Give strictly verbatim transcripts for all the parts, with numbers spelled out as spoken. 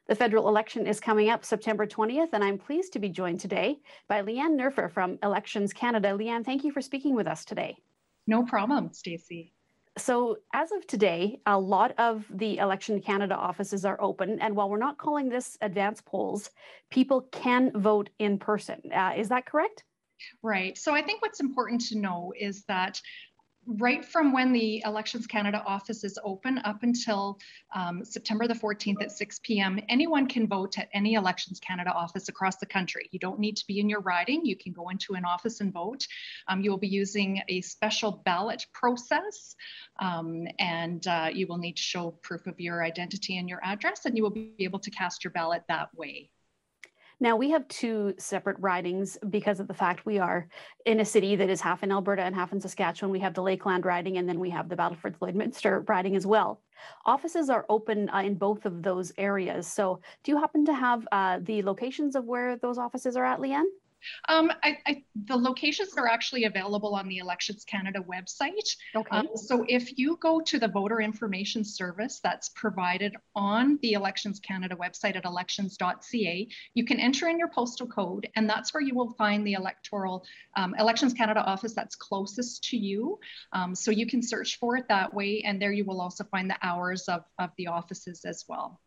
The federal election is coming up September twentieth, and I'm pleased to be joined today by Leanne Nerfer from Elections Canada. Leanne, thank you for speaking with us today. No problem, Stacey. So as of today, a lot of the Election Canada offices are open, and while we're not calling this advance polls, people can vote in person. Uh, is that correct? Right. So I think what's important to know is that right from when the Elections Canada office is open up until um, September the fourteenth at six p m, anyone can vote at any Elections Canada office across the country. You don't need to be in your riding. You can go into an office and vote. Um, you will be using a special ballot process, um, and uh, you will need to show proof of your identity and your address, and you will be able to cast your ballot that way. Now, we have two separate ridings because of the fact we are in a city that is half in Alberta and half in Saskatchewan. We have the Lakeland riding, and then we have the Battleford-Lloydminster riding as well. Offices are open uh, in both of those areas. So do you happen to have uh, the locations of where those offices are at, Leanne? Um, I, I, the locations are actually available on the Elections Canada website. Okay. Um, so if you go to the voter information service that's provided on the Elections Canada website at elections dot c a, you can enter in your postal code, and that's where you will find the electoral um, Elections Canada office that's closest to you. Um, so you can search for it that way, and there you will also find the hours of, of the offices as well.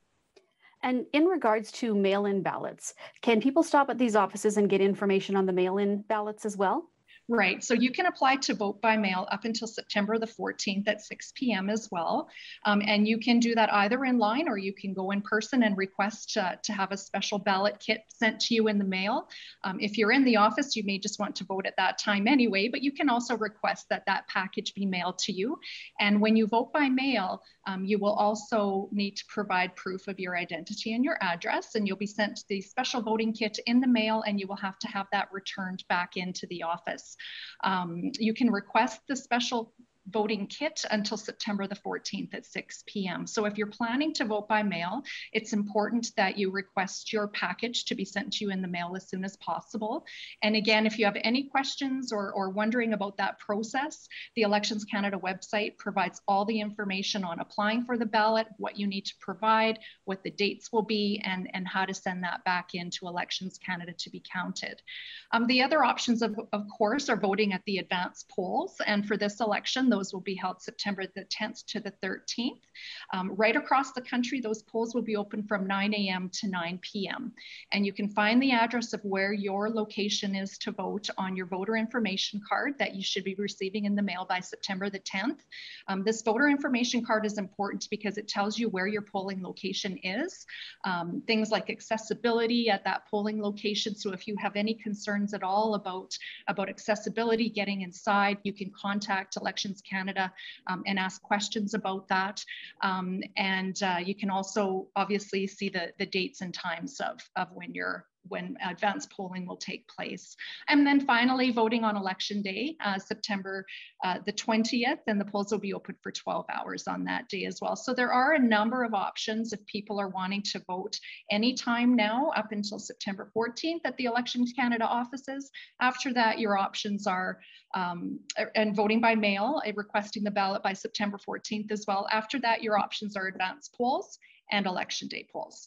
And in regards to mail-in ballots, can people stop at these offices and get information on the mail-in ballots as well? Right. So you can apply to vote by mail up until September the fourteenth at six p m as well. Um, and you can do that either in line, or you can go in person and request uh, to have a special ballot kit sent to you in the mail. Um, if you're in the office, you may just want to vote at that time anyway, but you can also request that that package be mailed to you. And when you vote by mail, um, you will also need to provide proof of your identity and your address, and you'll be sent the special voting kit in the mail, and you will have to have that returned back into the office. Um, you can request the special voting kit until September the fourteenth at six p m So if you're planning to vote by mail, it's important that you request your package to be sent to you in the mail as soon as possible. And again, if you have any questions or, or wondering about that process, the Elections Canada website provides all the information on applying for the ballot, what you need to provide, what the dates will be, and, and how to send that back into Elections Canada to be counted. Um, the other options, of, of course, are voting at the advance polls. And for this election, those will be held September the tenth to the thirteenth. Um, right across the country, those polls will be open from nine a m to nine p m And you can find the address of where your location is to vote on your voter information card that you should be receiving in the mail by September the tenth. Um, this voter information card is important because it tells you where your polling location is. Um, things like accessibility at that polling location. So if you have any concerns at all about, about accessibility, getting inside, you can contact Elections Canada um, and ask questions about that. Um, and uh, you can also obviously see the, the dates and times of, of when you're when advanced polling will take place. And then finally, voting on election day, uh, September uh, the twentieth, and the polls will be open for twelve hours on that day as well. So there are a number of options if people are wanting to vote anytime now up until September fourteenth at the Elections Canada offices. After that, your options are, um, and voting by mail, uh, requesting the ballot by September fourteenth as well. After that, your options are advanced polls and election day polls.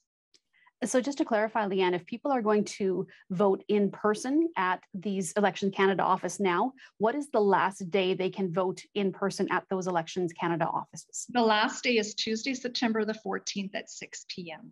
So just to clarify, Leanne, if people are going to vote in person at these Elections Canada office now, what is the last day they can vote in person at those Elections Canada offices? The last day is Tuesday, September the fourteenth at six p m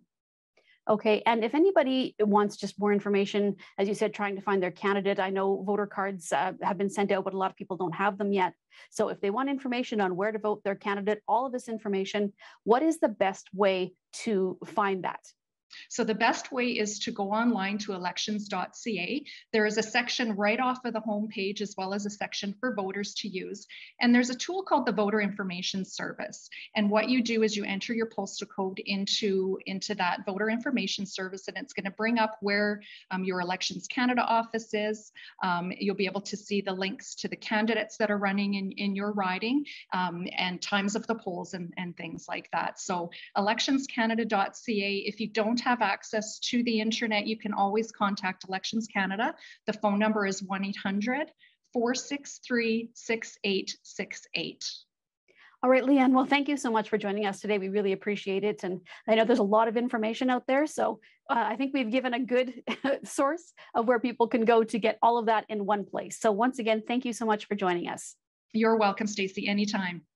Okay, and if anybody wants just more information, as you said, trying to find their candidate, I know voter cards uh, have been sent out, but a lot of people don't have them yet. So if they want information on where to vote their candidate, all of this information, what is the best way to find that? So the best way is to go online to elections dot c a. There is a section right off of the homepage, as well as a section for voters to use. And there's a tool called the Voter Information Service. And what you do is you enter your postal code into, into that Voter Information Service, and it's going to bring up where um, your Elections Canada office is. Um, you'll be able to see the links to the candidates that are running in, in your riding, um, and times of the polls and, and things like that. So elections canada dot c a. If you don't have access to the internet, you can always contact Elections Canada. The phone number is one eight hundred, four six three, six eight six eight. All right, Leanne. Well, thank you so much for joining us today. We really appreciate it. And I know there's a lot of information out there. So uh, I think we've given a good source of where people can go to get all of that in one place. So once again, thank you so much for joining us. You're welcome, Stacey, anytime.